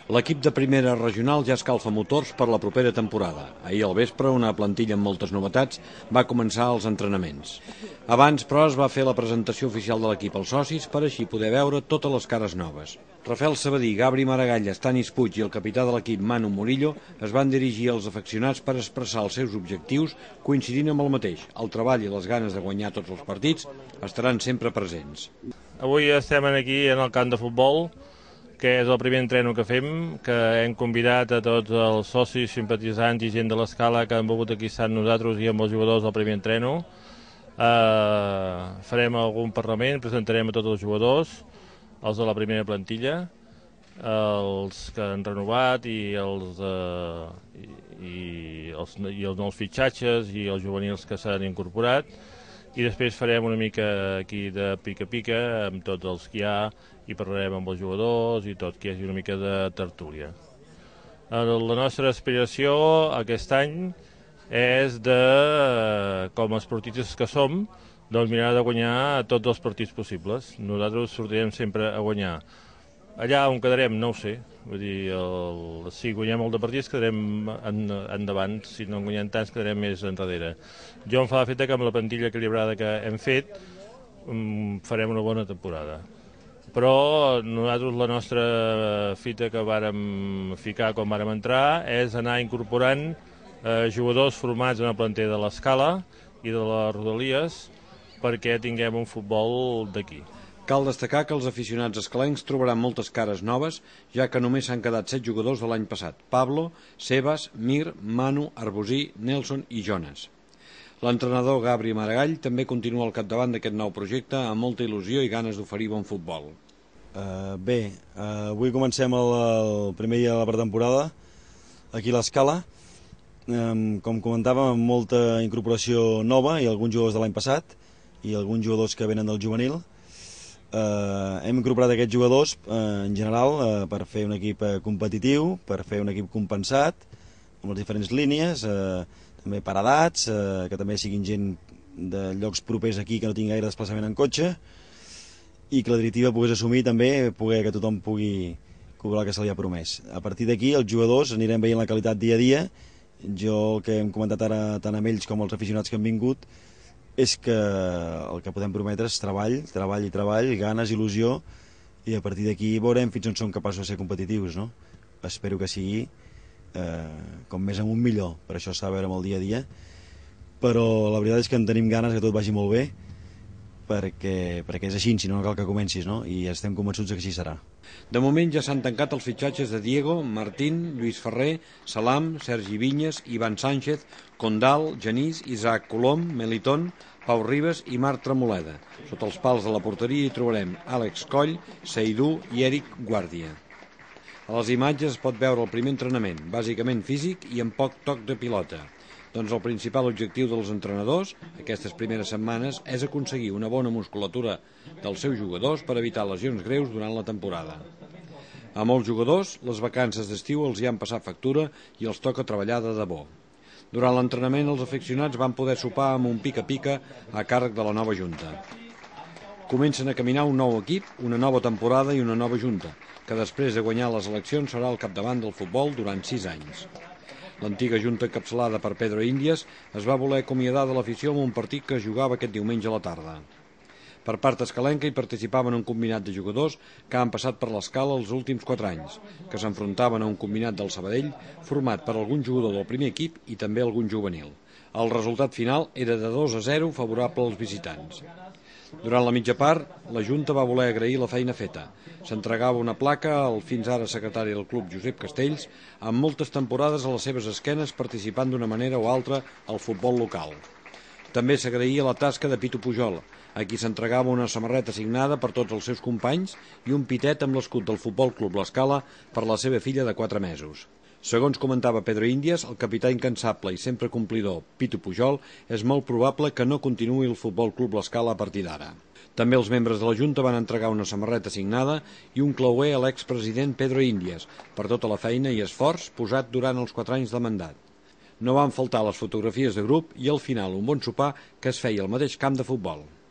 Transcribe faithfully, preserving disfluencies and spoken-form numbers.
L'equip de primera regional ja escalfa motors per la propera temporada. Ahir al vespre, una plantilla amb moltes novetats va començar els entrenaments. Abans, però, es va fer la presentació oficial de l'equip als socis per així poder veure totes les cares noves. Rafael Sabadí, Gabri Maragall, Stanis Puig i el capità de l'equip Manu Murillo es van dirigir als afeccionats per expressar els seus objectius coincidint amb el mateix. El treball i les ganes de guanyar tots els partits estaran sempre presents. Avui estem aquí en el camp de futbol, que és el primer entreno que fem, que hem convidat a tots els socis, simpatitzants i gent de l'Escala que han volgut aquí estar amb nosaltres i amb els jugadors del primer entreno. Uh, farem algun parlament, presentarem a tots els jugadors, els de la primera plantilla, els que han renovat i els, uh, i, i els, i els nous fitxatges i els juvenils que s'han incorporat. I després farem una mica aquí de pica-pica amb tots els que hi ha i parlarem amb els jugadors i tot, que hi hagi una mica de tertúlia. La nostra aspiració aquest any és de, com a esportistes que som, doncs mirar de guanyar tots els partits possibles. Nosaltres sortirem sempre a guanyar. Allà on quedarem no ho sé, vull dir, el, si guanyem molt de partits quedarem en, endavant, si no en guanyem tants quedarem més enrere. Jo em fa l'efecte que amb la plantilla equilibrada que hem fet um, farem una bona temporada. Però nosaltres la nostra fita que vàrem ficar quan vàrem entrar és anar incorporant eh, jugadors formats en el planter de l'Escala i de les Rodalies perquè tinguem un futbol d'aquí. Cal destacar que els aficionats escalencs trobaran moltes cares noves, ja que només s'han quedat set jugadors de l'any passat: Pablo, Sebas, Mir, Manu, Arbosí, Nelson i Jonas. L'entrenador Gabri Maragall també continua al capdavant d'aquest nou projecte amb molta il·lusió i ganes d'oferir bon futbol. Uh, bé, uh, avui comencem el, el primer dia de la pretemporada aquí a l'Escala. Um, com comentàvem, amb molta incorporació nova i alguns jugadors de l'any passat i alguns jugadors que venen del juvenil. Uh, hem incorporat aquests jugadors uh, en general uh, per fer un equip uh, competitiu, per fer un equip compensat amb les diferents línies, uh, també per edats, uh, que també siguin gent de llocs propers aquí que no tingui gaire desplaçament en cotxe i que la directiva pogués assumir també poder que tothom pugui cobrar el que se li ha promès. A partir d'aquí els jugadors anirem veient la qualitat dia a dia. Jo el que hem comentat ara tant amb ells com els aficionats que han vingut és que el que podem prometre és treball, treball i treball, ganes, il·lusió, i a partir d'aquí veurem fins on som capaços de ser competitius, no? Espero que sigui eh, com més amunt millor, per això s'ha de veure amb el dia a dia, però la veritat és que en tenim ganes que tot vagi molt bé, perquè, perquè és així, si no, no cal que comencis, no? I estem convençuts que així serà. De moment ja s'han tancat els fitxatges de Diego, Martín, Lluís Ferrer, Salam, Sergi Vinyes, Ivan Sánchez, Condal, Genís, Isaac Colom, Melitón, Pau Ribas i Marc Tremoleda. Sota els pals de la porteria hi trobarem Àlex Coll, Seidú i Eric Guàrdia. A les imatges es pot veure el primer entrenament, bàsicament físic i amb poc toc de pilota. Doncs el principal objectiu dels entrenadors aquestes primeres setmanes és aconseguir una bona musculatura dels seus jugadors per evitar lesions greus durant la temporada. A molts jugadors, les vacances d'estiu els hi han passat factura i els toca treballar de debò. Durant l'entrenament, els aficionats van poder sopar amb un pica-pica a càrrec de la nova junta. Comencen a caminar un nou equip, una nova temporada i una nova junta, que després de guanyar les eleccions serà al capdavant del futbol durant sis anys. L'antiga junta encapçalada per Pedro Índies es va voler acomiadar de l'afició amb un partit que es jugava aquest diumenge a la tarda. Per part escalenca hi participaven un combinat de jugadors que han passat per l'Escala els últims quatre anys, que s'enfrontaven a un combinat del Sabadell format per algun jugador del primer equip i també algun juvenil. El resultat final era de dos a zero favorable als visitants. Durant la mitja part, la Junta va voler agrair la feina feta. S'entregava una placa al fins ara secretari del club Josep Castells amb moltes temporades a les seves esquenes participant d'una manera o altra al futbol local. També s'agraïa la tasca de Pitu Pujol, a qui s'entregava una samarreta signada per tots els seus companys i un pitet amb l'escut del Futbol Club L'Escala per la seva filla de quatre mesos. Segons comentava Pedro Índies, el capità incansable i sempre complidor Pitu Pujol, és molt probable que no continuï el Futbol Club L'Escala a partir d'ara. També els membres de la Junta van entregar una samarreta signada i un clauer a l'expresident Pedro Índies per tota la feina i esforç posat durant els quatre anys de mandat. No van faltar les fotografies de grup i al final un bon sopar que es feia al mateix camp de futbol.